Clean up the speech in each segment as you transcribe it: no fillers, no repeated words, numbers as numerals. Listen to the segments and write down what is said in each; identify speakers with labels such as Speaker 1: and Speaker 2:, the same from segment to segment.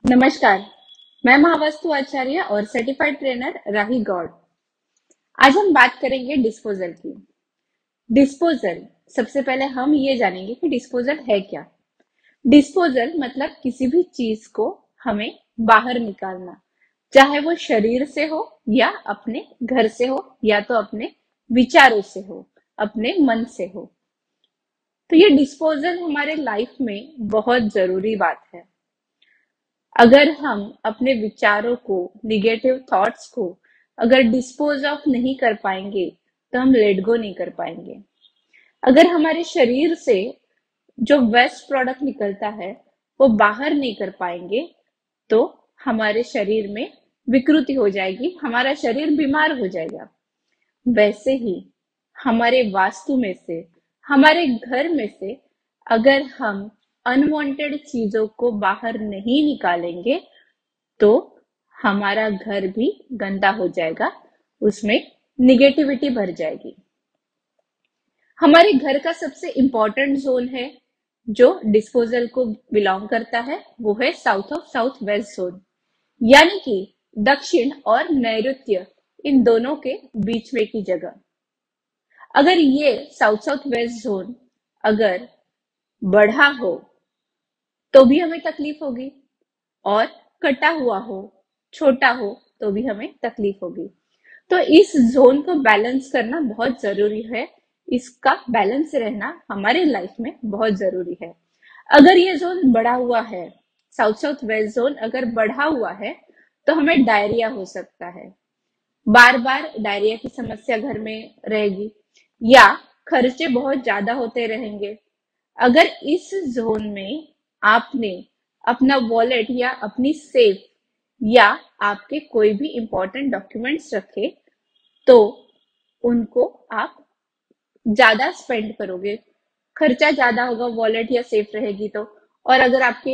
Speaker 1: नमस्कार। मैं महावस्तु आचार्य और सर्टिफाइड ट्रेनर राही गौड़। आज हम बात करेंगे डिस्पोजल की। डिस्पोजल, सबसे पहले हम ये जानेंगे कि डिस्पोजल है क्या। डिस्पोजल मतलब किसी भी चीज को हमें बाहर निकालना, चाहे वो शरीर से हो या अपने घर से हो या तो अपने विचारों से हो, अपने मन से हो। तो ये डिस्पोजल हमारे लाइफ में बहुत जरूरी बात है। अगर हम अपने विचारों को, निगेटिव थॉट्स को अगर डिस्पोज ऑफ नहीं कर पाएंगे तो हम लेट गो नहीं कर पाएंगे। अगर हमारे शरीर से जो वेस्ट प्रोडक्ट निकलता है वो बाहर नहीं कर पाएंगे तो हमारे शरीर में विकृति हो जाएगी, हमारा शरीर बीमार हो जाएगा। वैसे ही हमारे वास्तु में से, हमारे घर में से अगर हम अनवांटेड चीजों को बाहर नहीं निकालेंगे तो हमारा घर भी गंदा हो जाएगा, उसमें निगेटिविटी भर जाएगी। हमारे घर का सबसे इंपॉर्टेंट जोन है जो डिस्पोजल को बिलोंग करता है, वो है south of south west zone, यानी कि दक्षिण और नैऋत्य, इन दोनों के बीच में की जगह। अगर ये साउथ साउथ वेस्ट जोन अगर बढ़ा हो तो भी हमें तकलीफ होगी, और कटा हुआ हो, छोटा हो तो भी हमें तकलीफ होगी। तो इस जोन को बैलेंस करना बहुत जरूरी है, इसका बैलेंस रहना हमारे लाइफ में बहुत जरूरी है। अगर ये जोन बढ़ा हुआ है, साउथ साउथ वेस्ट जोन अगर बढ़ा हुआ है तो हमें डायरिया हो सकता है, बार बार डायरिया की समस्या घर में रहेगी, या खर्चे बहुत ज्यादा होते रहेंगे। अगर इस जोन में आपने अपना वॉलेट या अपनी सेफ या आपके कोई भी इंपॉर्टेंट डॉक्यूमेंट्स रखे तो उनको आप ज्यादा स्पेंड करोगे, खर्चा ज्यादा होगा वॉलेट या सेफ रहेगी तो। और अगर आपके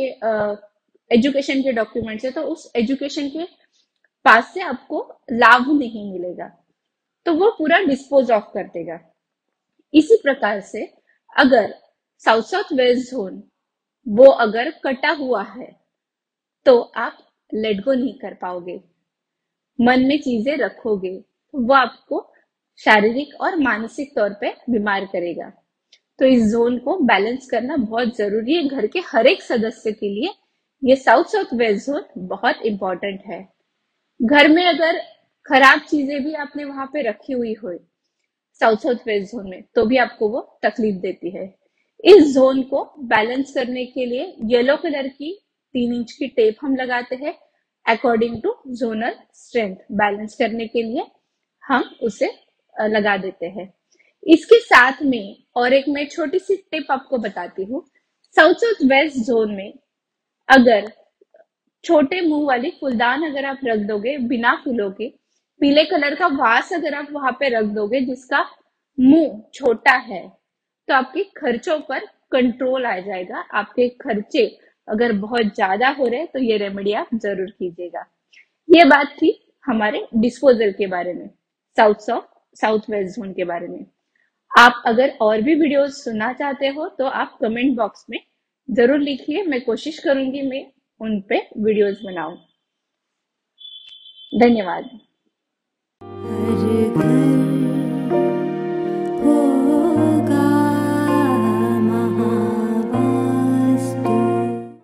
Speaker 1: एजुकेशन के डॉक्यूमेंट्स है तो उस एजुकेशन के पास से आपको लाभ नहीं मिलेगा, तो वो पूरा डिस्पोज ऑफ कर देगा। इसी प्रकार से अगर साउथ साउथ वेस्ट जोन वो अगर कटा हुआ है तो आप लेट गो नहीं कर पाओगे, मन में चीजें रखोगे तो वो आपको शारीरिक और मानसिक तौर पे बीमार करेगा। तो इस जोन को बैलेंस करना बहुत जरूरी है घर के हर एक सदस्य के लिए। ये साउथ साउथ वेस्ट जोन बहुत इंपॉर्टेंट है। घर में अगर खराब चीजें भी आपने वहां पे रखी हुई हो साउथ साउथ वेस्ट जोन में तो भी आपको वो तकलीफ देती है। इस जोन को बैलेंस करने के लिए येलो कलर की 3 इंच की टेप हम लगाते हैं, according to zonal strength balance करने के लिए हम उसे लगा देते हैं। इसके साथ में और एक मैं छोटी सी टिप आपको बताती हूँ। साउथ साउथ वेस्ट जोन में अगर छोटे मुंह वाली फूलदान अगर आप रख दोगे बिना फूलों के, पीले कलर का वास अगर आप वहां पे रख दोगे जिसका मुंह छोटा है, तो आपके खर्चों पर कंट्रोल आ जाएगा। आपके खर्चे अगर बहुत ज्यादा हो रहे तो ये रेमेडी आप जरूर कीजिएगा। ये बात थी हमारे डिस्पोजल के बारे में, साउथ वेस्ट जोन के बारे में। आप अगर और भी वीडियोस सुनना चाहते हो तो आप कमेंट बॉक्स में जरूर लिखिए, मैं कोशिश करूंगी मैं उन पे वीडियोस बनाऊं। धन्यवाद।